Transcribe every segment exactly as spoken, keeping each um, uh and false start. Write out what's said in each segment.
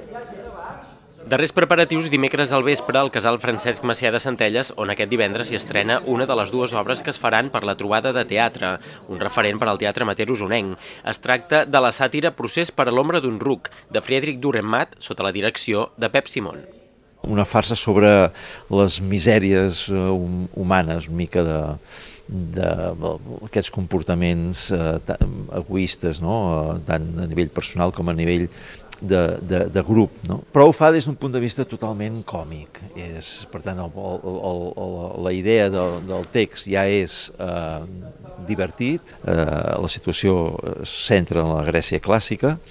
Darrers preparatius dimecres al vespre al casal Francesc Macià de Centelles, on aquest divendres s'hi estrena una de les dues obres que es faran per la trobada de teatre, un referent per al teatre amateur usonenc. Es tracta de la sàtira Procés per a l'ombra d'un ruc, de Friedrich Dürrenmatt, sota la direcció de Pep Simon. Una farsa sobre les misèries humanes, una mica de d'aquests comportaments egoistes, tant a nivell personal com a nivell de, de, de grup, no? Però ho fa des d'un punt de vista totalment còmic. És, per tant, el, el, el, la idea del, del text ja és eh, divertit, eh, la situació es centra en la Grècia clàssica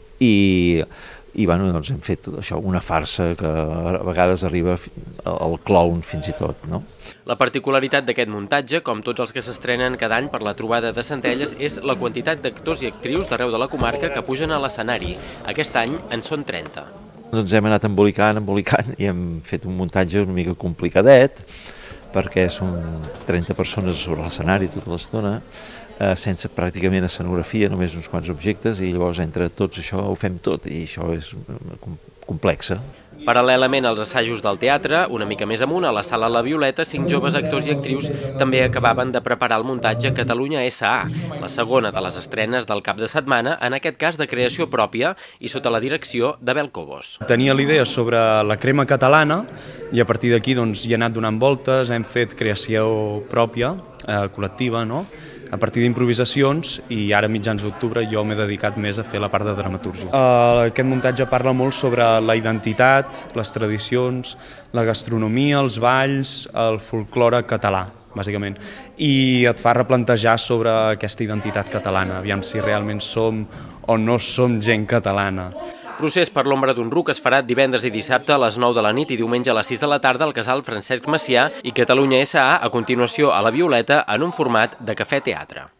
i, i bueno, doncs hem fet això, una farsa que a vegades arriba al clown fins i tot, no? La particularitat d'aquest muntatge, com tots els que s'estrenen cada any per la trobada de Centelles, és la quantitat d'actors i actrius d'arreu de la comarca que pugen a l'escenari. Aquest any en són trenta. Doncs hem anat embolicant, embolicant i hem fet un muntatge una mica complicadet, perquè són trenta persones sobre l'escenari tota l'estona, eh, sense pràcticament escenografia, només uns quants objectes, i llavors entre tots això ho fem tot, i això és complexa. Paral·lelament als assajos del teatre, una mica més amunt, a la sala La Violeta, cinc joves actors i actrius també acabaven de preparar el muntatge Catalunya S A, la segona de les estrenes del cap de setmana, en aquest cas de creació pròpia i sota la direcció d'Abel Cobos. Tenia la idea sobre la crema catalana i a partir d'aquí doncs, hi he anat donant voltes, hem fet creació pròpia, eh, col·lectiva, no? A partir d'improvisacions, i ara a mitjans d'octubre jo m'he dedicat més a fer la part de dramatúrgia. Uh, aquest muntatge parla molt sobre la identitat, les tradicions, la gastronomia, els balls, el folklore català, bàsicament. I et fa replantejar sobre aquesta identitat catalana, aviam si realment som o no som gent catalana. Procés per l'ombra d'un ruc es farà divendres i dissabte a les nou de la nit i diumenge a les sis de la tarda al casal Francesc Macià i Catalunya S A a continuació a La Violeta en un format de cafè-teatre.